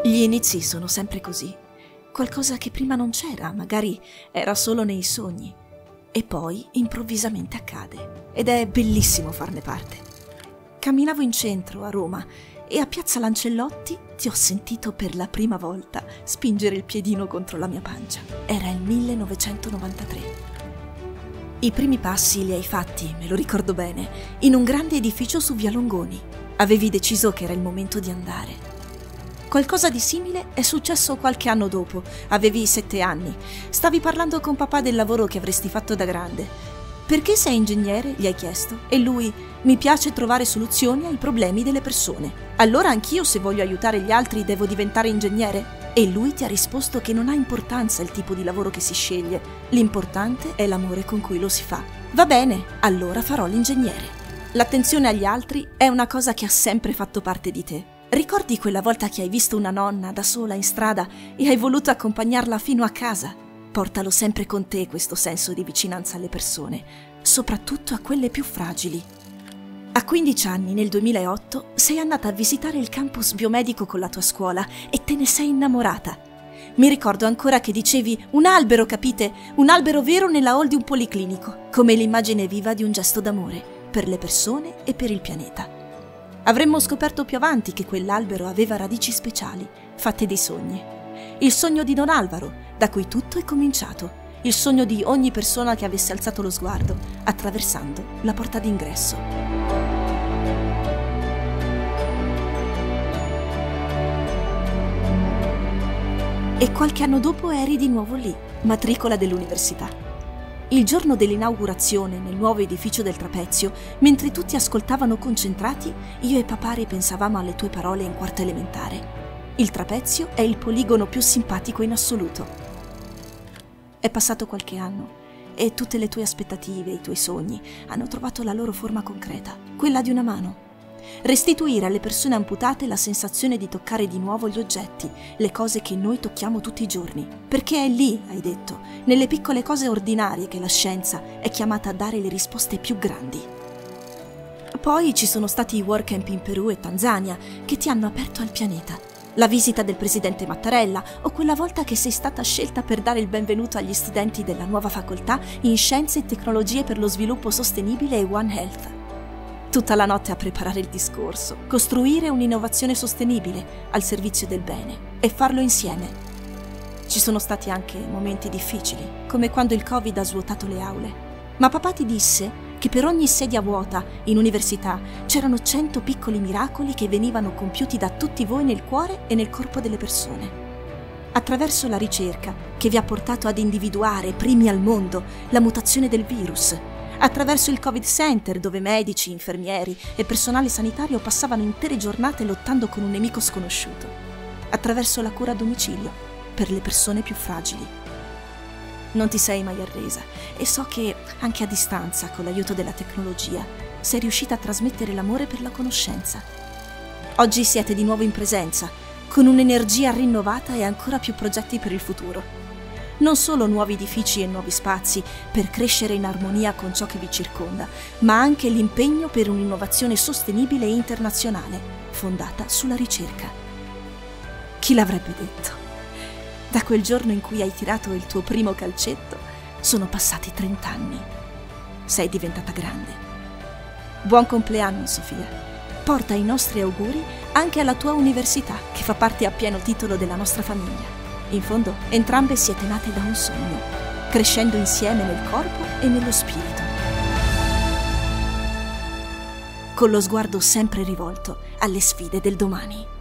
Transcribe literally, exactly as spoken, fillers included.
Gli inizi sono sempre così. Qualcosa che prima non c'era, magari era solo nei sogni. E poi improvvisamente accade. Ed è bellissimo farne parte. Camminavo in centro, a Roma, e a Piazza Lancellotti ti ho sentito per la prima volta spingere il piedino contro la mia pancia. Era il millenovecentonovantatré. I primi passi li hai fatti, me lo ricordo bene, in un grande edificio su Via Longoni. Avevi deciso che era il momento di andare. Qualcosa di simile è successo qualche anno dopo. Avevi sette anni. Stavi parlando con papà del lavoro che avresti fatto da grande. Perché sei ingegnere? Gli hai chiesto. E lui: mi piace trovare soluzioni ai problemi delle persone. Allora anch'io, se voglio aiutare gli altri, devo diventare ingegnere? E lui ti ha risposto che non ha importanza il tipo di lavoro che si sceglie. L'importante è l'amore con cui lo si fa. Va bene, allora farò l'ingegnere. L'attenzione agli altri è una cosa che ha sempre fatto parte di te. Ricordi quella volta che hai visto una nonna da sola in strada e hai voluto accompagnarla fino a casa? Portalo sempre con te questo senso di vicinanza alle persone, soprattutto a quelle più fragili. A quindici anni, nel duemilaotto, sei andata a visitare il campus biomedico con la tua scuola e te ne sei innamorata. Mi ricordo ancora che dicevi: un albero, capite? Un albero vero nella hall di un policlinico, come l'immagine viva di un gesto d'amore per le persone e per il pianeta. Avremmo scoperto più avanti che quell'albero aveva radici speciali, fatte di sogni. Il sogno di Don Alvaro, da cui tutto è cominciato. Il sogno di ogni persona che avesse alzato lo sguardo, attraversando la porta d'ingresso. E qualche anno dopo eri di nuovo lì, matricola dell'università. Il giorno dell'inaugurazione nel nuovo edificio del Trapezio, mentre tutti ascoltavano concentrati, io e papà ripensavamo alle tue parole in quarta elementare. Il Trapezio è il poligono più simpatico in assoluto. È passato qualche anno e tutte le tue aspettative, i tuoi sogni hanno trovato la loro forma concreta, quella di una mano. Restituire alle persone amputate la sensazione di toccare di nuovo gli oggetti, le cose che noi tocchiamo tutti i giorni. Perché è lì, hai detto, nelle piccole cose ordinarie che la scienza è chiamata a dare le risposte più grandi. Poi ci sono stati i work camp in Perù e Tanzania che ti hanno aperto al pianeta. La visita del presidente Mattarella o quella volta che sei stata scelta per dare il benvenuto agli studenti della nuova facoltà in Scienze e Tecnologie per lo Sviluppo Sostenibile e One Health. Tutta la notte a preparare il discorso, costruire un'innovazione sostenibile al servizio del bene e farlo insieme. Ci sono stati anche momenti difficili, come quando il Covid ha svuotato le aule. Ma papà ti disse che per ogni sedia vuota in università c'erano cento piccoli miracoli che venivano compiuti da tutti voi nel cuore e nel corpo delle persone. Attraverso la ricerca che vi ha portato ad individuare, primi al mondo, la mutazione del virus. Attraverso il Covid Center, dove medici, infermieri e personale sanitario passavano intere giornate lottando con un nemico sconosciuto. Attraverso la cura a domicilio, per le persone più fragili. Non ti sei mai arresa e so che, anche a distanza, con l'aiuto della tecnologia, sei riuscita a trasmettere l'amore per la conoscenza. Oggi siete di nuovo in presenza, con un'energia rinnovata e ancora più progetti per il futuro. Non solo nuovi edifici e nuovi spazi per crescere in armonia con ciò che vi circonda, ma anche l'impegno per un'innovazione sostenibile e internazionale, fondata sulla ricerca. Chi l'avrebbe detto? Da quel giorno in cui hai tirato il tuo primo calcetto, sono passati trent'anni. Sei diventata grande. Buon compleanno, Sofia. Porta i nostri auguri anche alla tua università, che fa parte a pieno titolo della nostra famiglia. In fondo, entrambe siete nate da un sogno, crescendo insieme nel corpo e nello spirito. Con lo sguardo sempre rivolto alle sfide del domani.